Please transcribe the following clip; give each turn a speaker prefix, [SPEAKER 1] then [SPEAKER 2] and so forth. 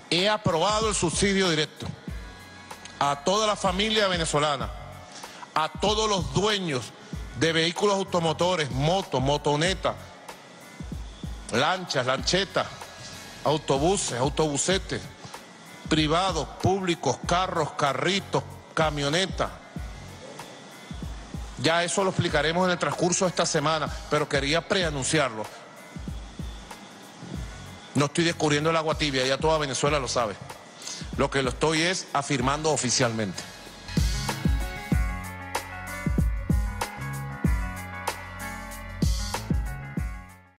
[SPEAKER 1] He aprobado el subsidio directo a toda la familia venezolana, a todos los dueños de vehículos automotores, motos, motonetas, lanchas, lanchetas, autobuses, autobusetes, privados, públicos, carros, carritos, camionetas. Ya eso lo explicaremos en el transcurso de esta semana, pero quería preanunciarlo. No estoy descubriendo el agua tibia, ya toda Venezuela lo sabe. Lo que lo estoy es afirmando oficialmente.